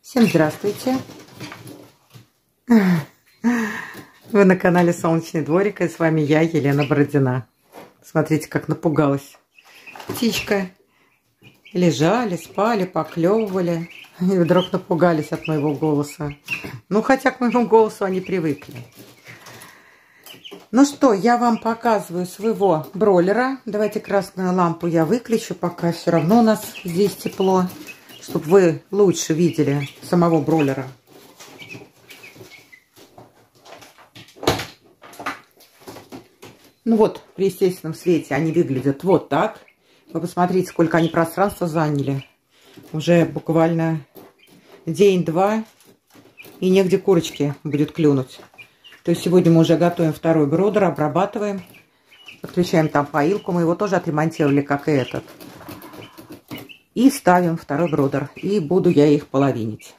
Всем здравствуйте! Вы на канале Солнечный дворик, и с вами я, Елена Бородина. Смотрите, как напугалась птичка. Лежали, спали, поклевывали, и вдруг напугались от моего голоса. Ну, хотя к моему голосу они привыкли. Ну что, я вам показываю своего бройлера. Давайте красную лампу я выключу, пока все равно у нас здесь тепло, чтобы вы лучше видели самого бройлера. Ну вот, при естественном свете они выглядят вот так. Вы посмотрите, сколько они пространства заняли. Уже буквально день-два, и негде курочки будет клюнуть. То есть сегодня мы уже готовим второй бродер, обрабатываем. Подключаем там поилку, мы его тоже отремонтировали, как и этот. И ставим второй бродер. И буду я их половинить.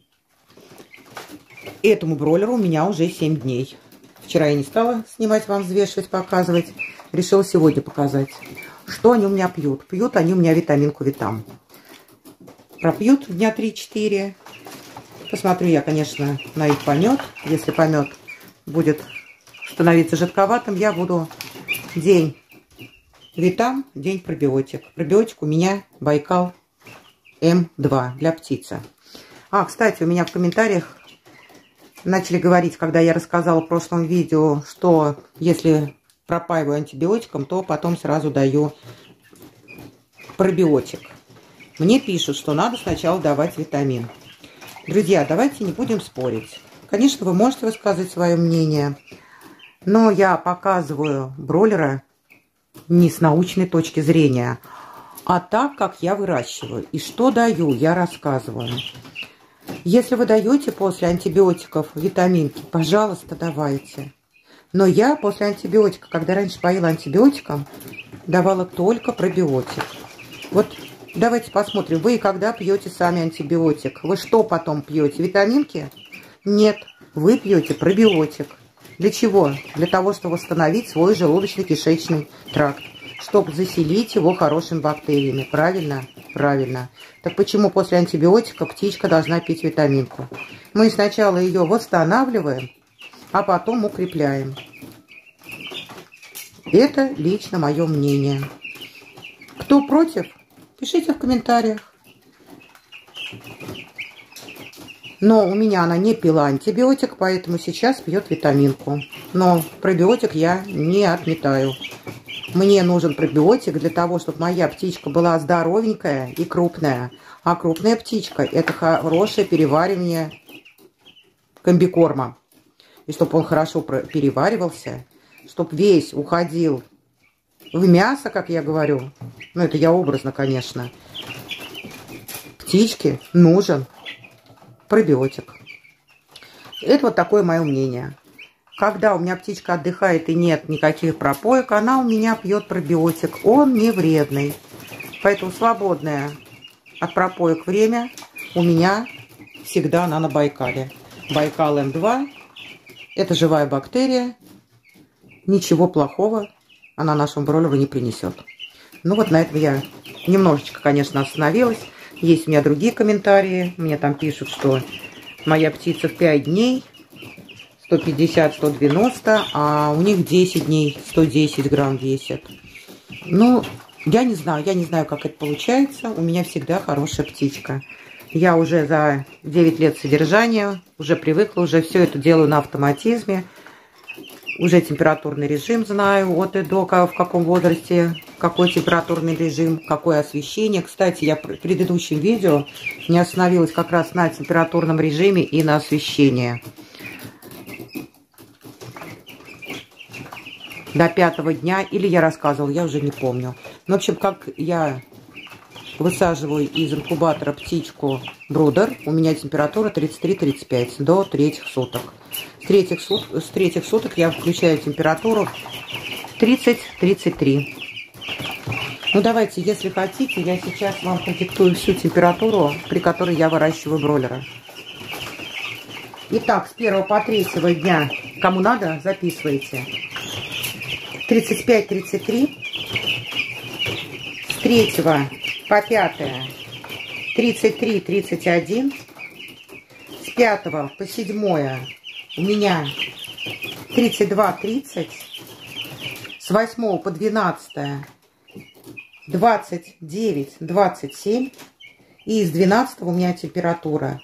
Этому бройлеру у меня уже 7 дней. Вчера я не стала снимать вам, взвешивать, показывать. Решила сегодня показать. Что они у меня пьют? Пьют они у меня витаминку Витам. Пропьют дня 3-4. Посмотрю я, конечно, на их помет. Если помет будет становиться жидковатым, я буду день Витам, день пробиотик. Пробиотик у меня Байкал М2 для птицы. Кстати, у меня в комментариях начали говорить, когда я рассказала в прошлом видео, что если пропаиваю антибиотиком, то потом сразу даю пробиотик. Мне пишут, что надо сначала давать витамин. Друзья, давайте не будем спорить. Конечно, вы можете высказывать свое мнение, но я показываю бройлера не с научной точки зрения, а так, как я выращиваю. И что даю, я рассказываю. Если вы даете после антибиотиков витаминки, пожалуйста, давайте. Но я после антибиотика, когда раньше поила антибиотиком, давала только пробиотик. Вот давайте посмотрим, вы когда пьете сами антибиотик, вы что потом пьете? Витаминки? Нет, вы пьете пробиотик. Для чего? Для того, чтобы восстановить свой желудочно-кишечный тракт, чтобы заселить его хорошими бактериями. Правильно? Правильно. Так почему после антибиотика птичка должна пить витаминку? Мы сначала ее восстанавливаем, а потом укрепляем. Это лично мое мнение. Кто против, пишите в комментариях. Но у меня она не пила антибиотик, поэтому сейчас пьет витаминку. Но пробиотик я не отметаю. Мне нужен пробиотик для того, чтобы моя птичка была здоровенькая и крупная. А крупная птичка – это хорошее переваривание комбикорма. И чтобы он хорошо переваривался, чтобы весь уходил в мясо, как я говорю. Ну, это я образно, конечно. Птичке нужен пробиотик. Это вот такое мое мнение. Когда у меня птичка отдыхает и нет никаких пропоек, она у меня пьет пробиотик. Он не вредный. Поэтому свободное от пропоек время у меня всегда она на Байкале. Байкал М2. Это живая бактерия. Ничего плохого она нашему бройлеру не принесет. Ну вот на этом я немножечко, конечно, остановилась. Есть у меня другие комментарии. Мне там пишут, что моя птица в 5 дней 150-190, а у них 10 дней 110 грамм весят. Ну, я не знаю, как это получается. У меня всегда хорошая птичка. Я уже за 9 лет содержания уже привыкла, уже все это делаю на автоматизме. Уже температурный режим знаю от и до, в каком возрасте, какой температурный режим, какое освещение. Кстати, я в предыдущем видео не остановилась как раз на температурном режиме и на освещении. До 5-го дня, или я рассказывала, я уже не помню. Ну, в общем, как я высаживаю из инкубатора птичку бродер, у меня температура 33-35 до 3 суток. С третьих суток я включаю температуру 30-33. Ну, давайте, если хотите, я сейчас вам продиктую всю температуру, при которой я выращиваю бройлера. Итак, с 1 по 3 дня, кому надо, записывайте. 35-33. С 3 по 5 33-31. 5 по 7 у меня 32-30. С 8 по 12 29-27. И с 12 у меня температура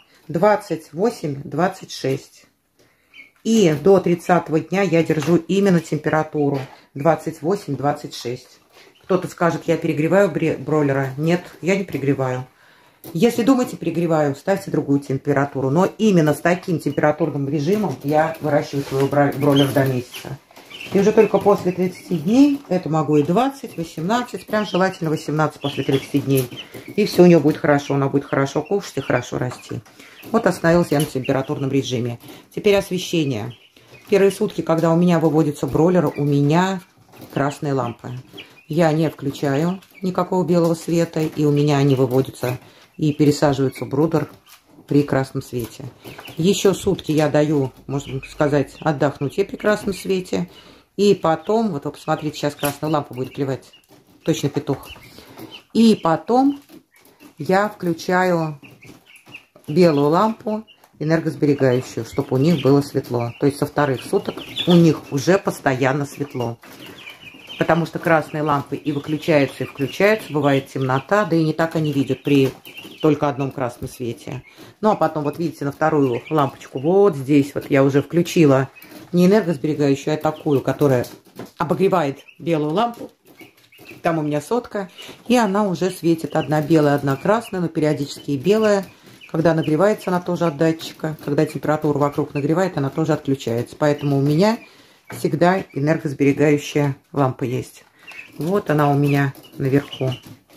28-26. И до 30 дня я держу именно температуру 28-26. Кто-то скажет, я перегреваю бройлера. Нет, я не перегреваю. Если думаете, перегреваю, ставьте другую температуру. Но именно с таким температурным режимом я выращиваю свой бройлер до месяца. И уже только после 30 дней, это могу и 20, 18, прям желательно 18 после 30 дней. И все у нее будет хорошо, она будет хорошо кушать и хорошо расти. Вот остановился я на температурном режиме. Теперь освещение. Первые сутки, когда у меня выводится бройлер, у меня красные лампы. Я не включаю никакого белого света, и у меня они выводятся и пересаживаются в брудер при красном свете. Еще сутки я даю, можно сказать, отдохнуть ей при красном свете. И потом, вот вы посмотрите, сейчас красная лампа будет клевать, точно петух. И потом я включаю белую лампу, энергосберегающую, чтобы у них было светло. То есть со вторых суток у них уже постоянно светло. Потому что красные лампы и выключаются, и включаются, бывает темнота, да и не так они видят при только одном красном свете. Ну, а потом, вот видите, на вторую лампочку, вот здесь вот я уже включила не энергосберегающую, а такую, которая обогревает белую лампу. Там у меня сотка, и она уже светит одна белая, одна красная, но периодически и белая. Когда нагревается, она тоже от датчика. Когда температура вокруг нагревает, она тоже отключается. Поэтому у меня всегда энергосберегающая лампа есть. Вот она у меня наверху.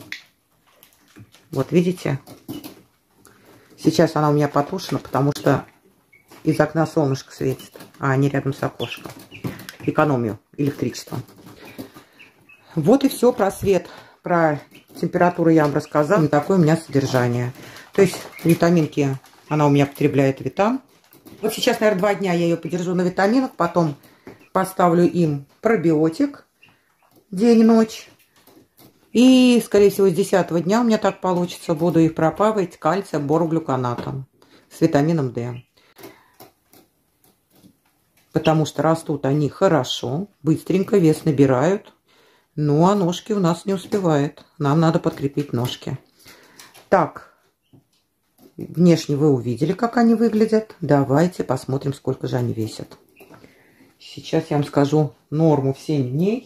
Вот видите? Сейчас она у меня потушена, потому что из окна солнышко светит, а не рядом с окошком. Экономию электричества. Вот и все про свет. Про температуру я вам рассказала. И такое у меня содержание. То есть витаминки она у меня потребляет витам. Вот сейчас, наверное, 2 дня я ее подержу на витаминах. Потом поставлю им пробиотик день-ночь. И, скорее всего, с 10-го дня у меня так получится. Буду их пропаивать кальцием, бороглюконатом с витамином D. Потому что растут они хорошо, быстренько вес набирают. Ну, а ножки у нас не успевают. Нам надо подкрепить ножки. Так, внешне вы увидели, как они выглядят. Давайте посмотрим, сколько же они весят. Сейчас я вам скажу норму в 7 дней.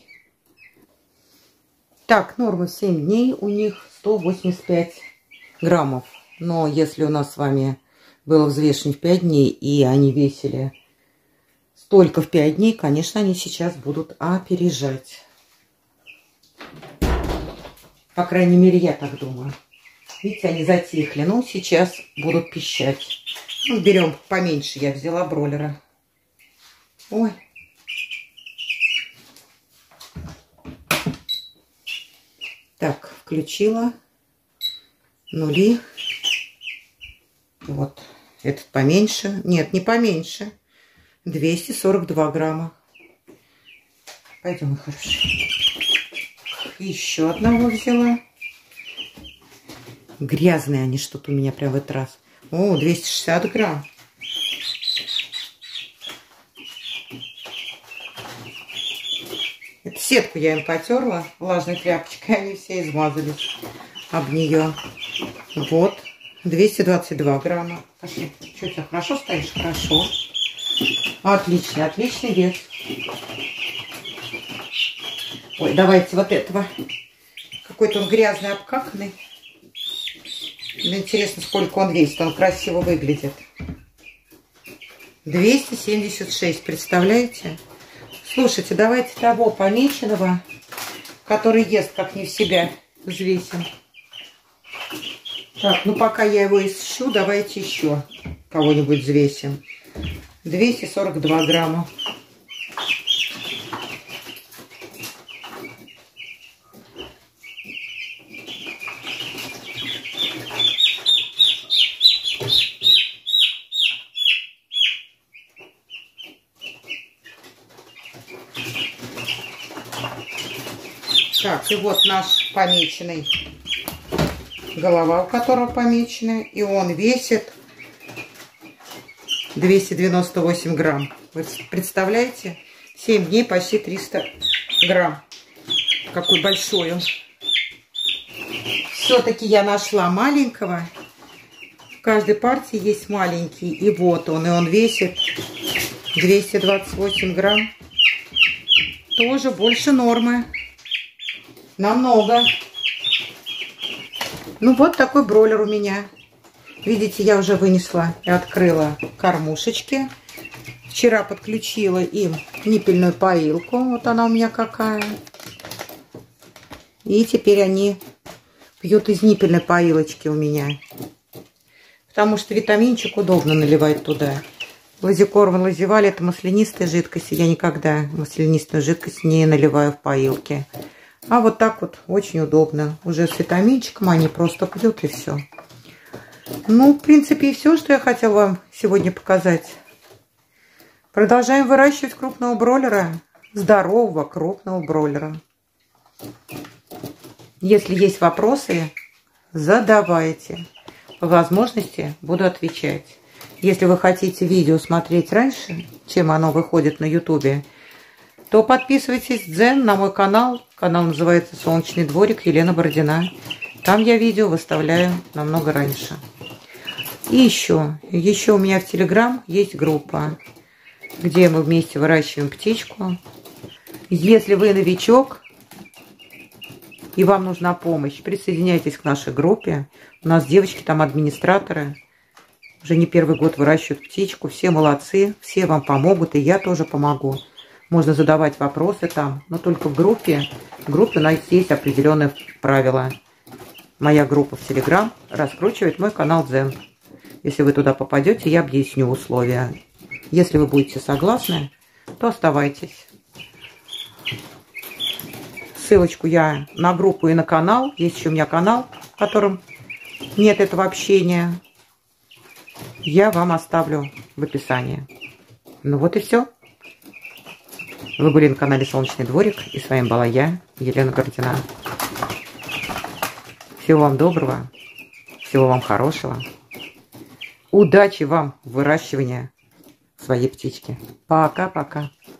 Так, норма в 7 дней у них 185 граммов. Но если у нас с вами было взвешено в 5 дней, и они весили столько в 5 дней, конечно, они сейчас будут опережать. По крайней мере, я так думаю. Видите, они затихли. Ну, сейчас будут пищать. Ну, берем поменьше. Я взяла бройлера. Ой. Так, включила. Нули. Вот. Этот поменьше. Нет, не поменьше. 242 грамма. Пойдем, хорошо. Еще одного взяла. Грязные они что-то у меня прям в этот раз. О, 260 грамм. Эту сетку я им потерла влажной тряпочкой. Они все измазались об нее. Вот. 222 грамма. Пошли. Что, у тебя хорошо стоишь? Хорошо. Отлично, отличный вес. Ой, давайте вот этого. Какой-то он грязный, обкаканный. Мне интересно, сколько он весит. Он красиво выглядит. 276, представляете? Слушайте, давайте того помеченного, который ест как не в себя, взвесим. Так, ну пока я его ищу, давайте еще кого-нибудь взвесим. 242 грамма. Так, и вот наш помеченный, голова у которого помечена, и он весит 298 грамм. Вы представляете? 7 дней почти 300 грамм. Какой большой он. Все-таки я нашла маленького. В каждой партии есть маленький. И вот он. И он весит 228 грамм. Тоже больше нормы. Намного. Ну вот такой бройлер у меня. Видите, я уже вынесла и открыла кормушечки. Вчера подключила им ниппельную поилку. Вот она у меня какая. И теперь они пьют из ниппельной поилочки у меня. Потому что витаминчик удобно наливать туда. Лазикорм, лазиваль — это маслянистая жидкость. Я никогда маслянистую жидкость не наливаю в поилки. А вот так вот очень удобно. Уже с витаминчиком они просто пьют и все. Ну, в принципе, и все, что я хотела вам сегодня показать. Продолжаем выращивать крупного бройлера. Здорового крупного бройлера. Если есть вопросы, задавайте. По возможности буду отвечать. Если вы хотите видео смотреть раньше, чем оно выходит на ютубе, то подписывайтесь Дзен на мой канал. Канал называется «Солнечный дворик» Елена Бородина. Там я видео выставляю намного раньше. И еще у меня в Телеграм есть группа, где мы вместе выращиваем птичку. Если вы новичок и вам нужна помощь, присоединяйтесь к нашей группе. У нас девочки там администраторы. Уже не первый год выращивают птичку. Все молодцы, все вам помогут, и я тоже помогу. Можно задавать вопросы там, но только в группе. В группе у нас есть определенные правила. Моя группа в Телеграм раскручивает мой канал Дзен. Если вы туда попадете, я объясню условия. Если вы будете согласны, то оставайтесь. Ссылочку я на группу и на канал. Есть еще у меня канал, в котором нет этого общения. Я вам оставлю в описании. Ну вот и все. Вы были на канале Солнечный дворик. И с вами была я, Елена Бородина. Всего вам доброго. Всего вам хорошего. Удачи вам в выращивании своей птички. Пока-пока.